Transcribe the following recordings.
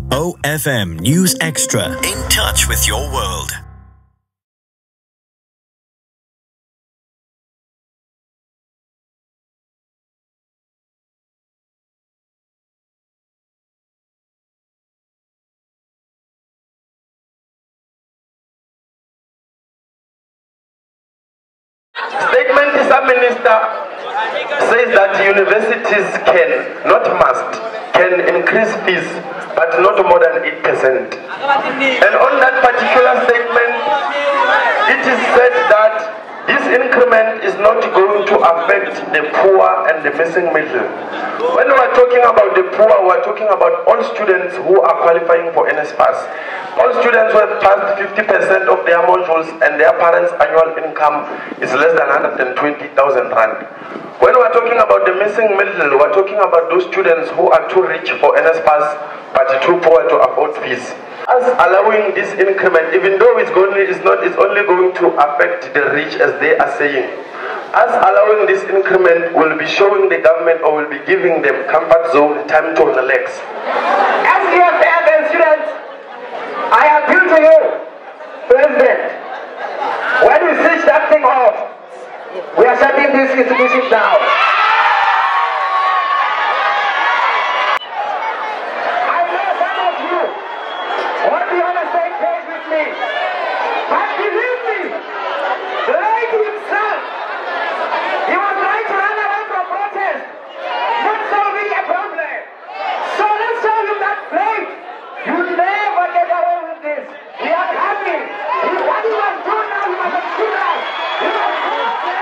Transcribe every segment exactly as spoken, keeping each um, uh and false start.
O F M News Extra. In touch with your world. Statement is a minister says that universities can, not must, can increase fees, but not more than eight percent. And on that particular statement, it is said that this increment is not going to affect the poor and the missing middle. When we are talking about the poor, we are talking about all students who are qualifying for N S F A S. All students who have passed fifty percent of their modules and their parents' annual income is less than one hundred twenty thousand rand. When we are talking about the missing middle, we are talking about those students who are too rich for N S F A S but too poor to afford fees. Us allowing this increment, even though it's, going, it's, not, it's only going to affect the rich as they are saying, us allowing this increment will be showing the government or will be giving them comfort zone, time to relax. As you have said, students, I appeal to you, President, when you switch that thing off, we are shutting this institution down. I know some of you want to be on the same page with me, but believe me, Blake himself, he was trying to run away from protest, not solving a problem. So let's show you that Blake, you never get away with this. We are coming. What you must do now, you must do now. You must do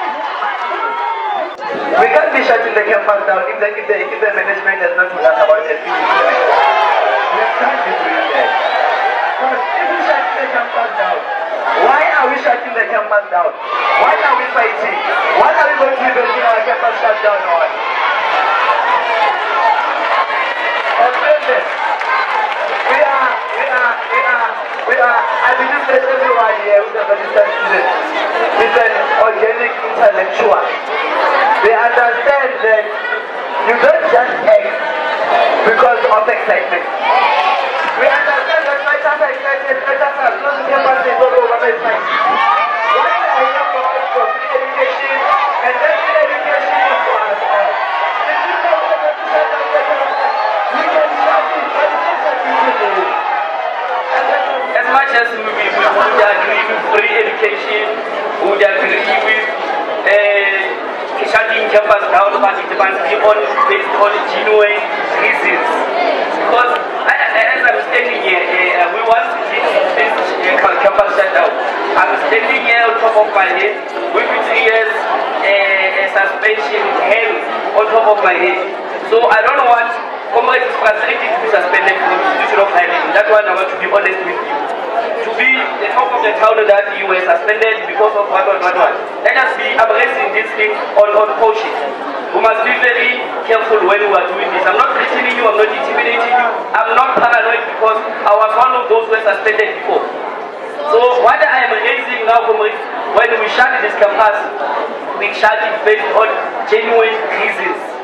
We can't be shutting the campus down if the, if the, if the management has not told us about the P D C. We can't be doing that. Because if we shut the campus down, why are we shutting the campus down? Why are we fighting? Why are we going to be building our campus shut down or what? And business. We are, we are, we are, we are, I believe that everyone here who's a registered student is an organic intellectual. They understand that you don't just act because of excitement. We understand that my child is excited, my child is not campus is all over my side. What I am about for free education, and that free education is for us all. If you don't want to shut down the campus, we can shut it, but it's not that easy to do. As much as we, we, we would agree with free education, we would agree with uh, shutting campus down, but it must be on, based on genuine reasons. Because as I'm standing here, uh, we want this, this uh, campus shut down. I'm standing here on top of my head with three years uh, suspension hell on top of my head. So I don't want comrades frustrated to be suspended from the institution of Highland. That one I want to be honest with you. To be the top of the town that you were suspended because of what, what, what, what. Let us be abracing this thing on, on caution. We must be very careful when we are doing this. I'm not threatening you, I'm not intimidating you, I'm not paranoid because I was one of those who were suspended before. So what I am raising now, when we shut this campus, we shut it based on genuine reasons.